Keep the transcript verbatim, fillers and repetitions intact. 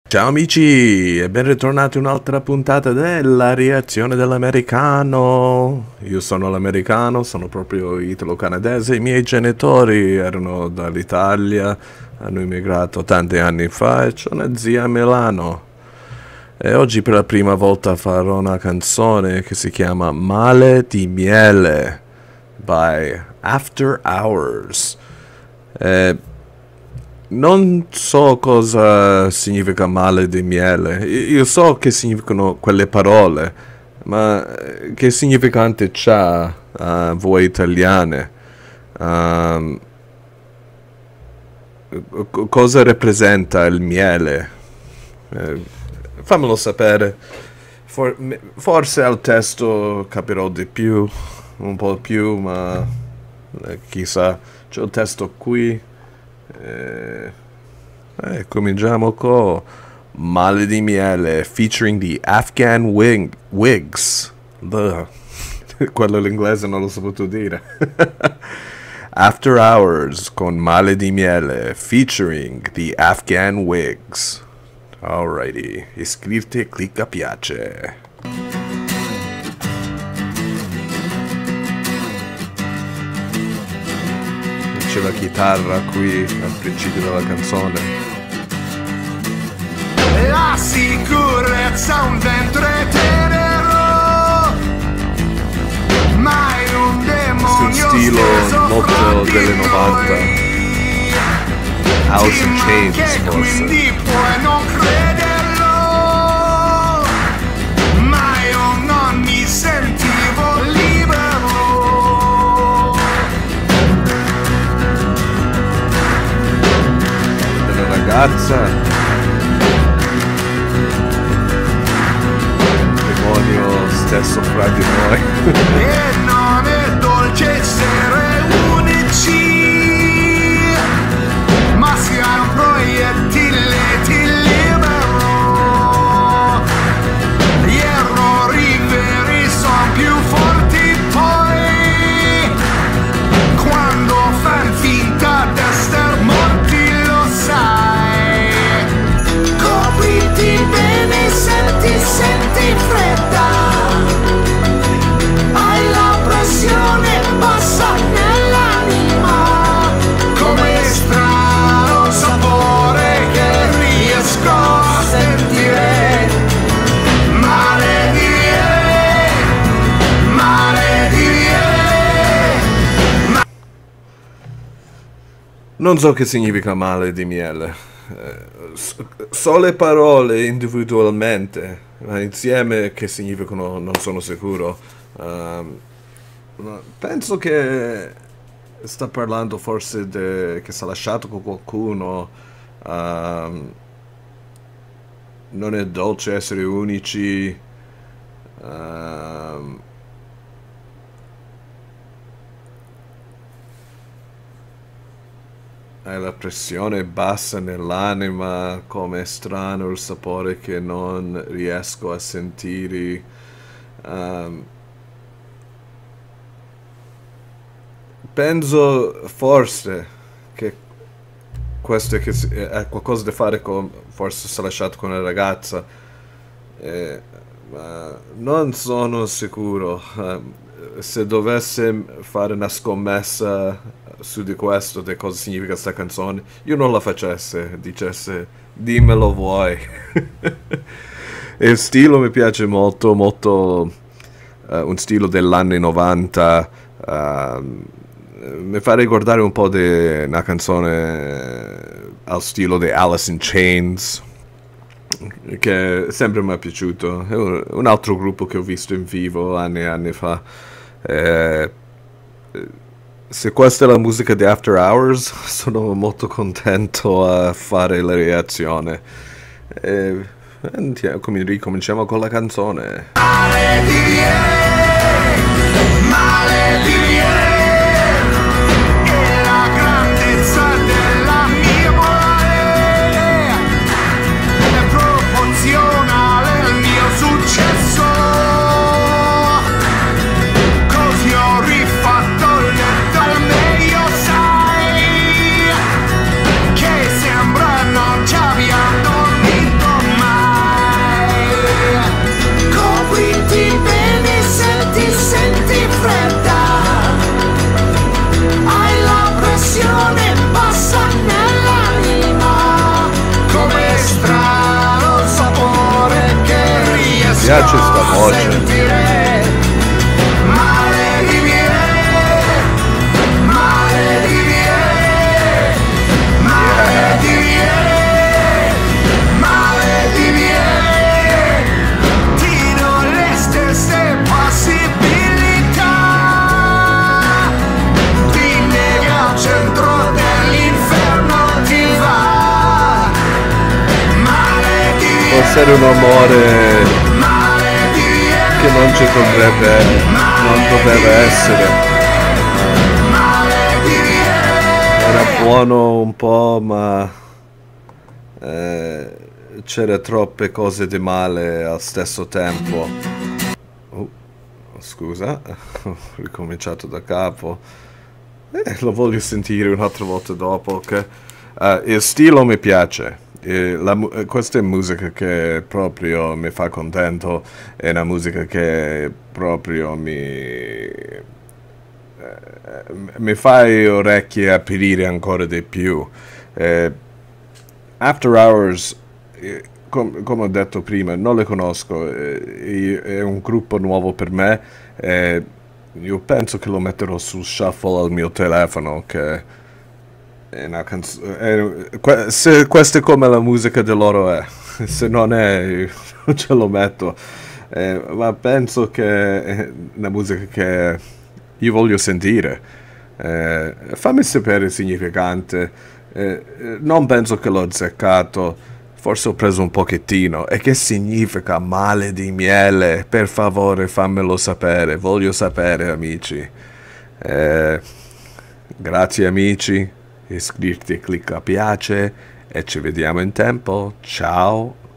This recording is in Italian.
Ciao amici e ben ritornati a un'altra puntata della reazione dell'americano. Io sono l'americano, sono proprio italo-canadese. I miei genitori erano dall'Italia, hanno immigrato tanti anni fa e c'ho una zia a Milano. E oggi per la prima volta farò una canzone che si chiama Male di miele by After Hours. E non so cosa significa male di miele. Io so che significano quelle parole, ma che significante c'ha a voi italiane? Um, cosa rappresenta il miele? Eh, fammelo sapere. For, forse al testo capirò di più, un po' più, ma eh, chissà. C'ho il testo qui. Eh, eh, cominciamo con Male di miele featuring the Afghan Wing Wigs. Duh. Quello l'inglese non l'ho saputo dire. After Hours con Male di miele featuring the Afghan Wigs. Alrighty, iscriviti e clicca piace. C'è la chitarra qui al principio della canzone. La sicurezza un ventre tenero, mai un demonio stile steso molto fra di delle novanta. noi. House in Dimmi Chains, che forse. quindi puoi non crederlo, ma io non mi sentivo libero. Della ragazza. Demonio stesso fra di noi. E non è dolce essere unici, ma sia un proiettile ti libero. Gli errori veri sono più forti poi, quando fan finta d'esser morti, lo sai. Copriti bene, senti, senti fredda, hai la pressione bassa nell'anima, come strano sapore che riesco a sentire. Male di me, male di me. Non so che significa male di miele. Eh, so le parole individualmente, ma insieme che significano non sono sicuro. Um, ma penso che sta parlando forse de, che si è lasciato con qualcuno. Um, non è dolce essere unici. Um, Hai la pressione bassa nell'anima, come è strano il sapore che non riesco a sentire. Um, penso forse che questo è, che si- è qualcosa da fare con, forse si è lasciato con una ragazza, eh, ma non sono sicuro. Um, se dovesse fare una scommessa su di questo, di cosa significa sta canzone, io non la facesse, dicesse dimmelo vuoi. E il stile mi piace molto, molto uh, un stile degli anni novanta. Uh, mi fa ricordare un po' di una canzone al stile di Alice in Chains, che sempre mi è piaciuto. È un, un altro gruppo che ho visto in vivo anni e anni fa. Eh, se questa è la musica di After Hours, sono molto contento a fare la reazione. E, andiamo, come ricominciamo con la canzone. Male di me, male di me, è la grandezza della mia morale, è proporzionale al mio successo, così ho rifatto letto al meglio, sai, che sembra non ci abbia dormito piace sta voce. Male di me, male di me, male di me, male di me. Ti do le stesse possibilità di nega al centro dell'inferno ti va. Male di me, Può essere un amore che non ci dovrebbe, non dovrebbe essere. Era buono un po', ma eh, c'era troppe cose di male al stesso tempo. Oh, scusa, ho ricominciato da capo. Eh, lo voglio sentire un'altra volta dopo. Ok? Uh, il stile mi piace. E la, mu- questa è musica che proprio mi fa contento, è una musica che proprio mi, eh, mi fa le orecchie aprire ancora di più. Eh, After Hours, eh, com- come ho detto prima, non le conosco, eh, è un gruppo nuovo per me, eh, io penso che lo metterò su shuffle al mio telefono, che è una canz- è- que- se questa è come la musica di loro è, se non è non ce lo metto. Eh, ma penso che è una musica che io voglio sentire. Eh, fammi sapere il significante. Eh, eh, non penso che l'ho azzeccato, forse ho preso un pochettino. E che significa male di miele? Per favore fammelo sapere, voglio sapere, amici. Eh, grazie amici, iscriviti, clicca piace e ci vediamo in tempo. Ciao.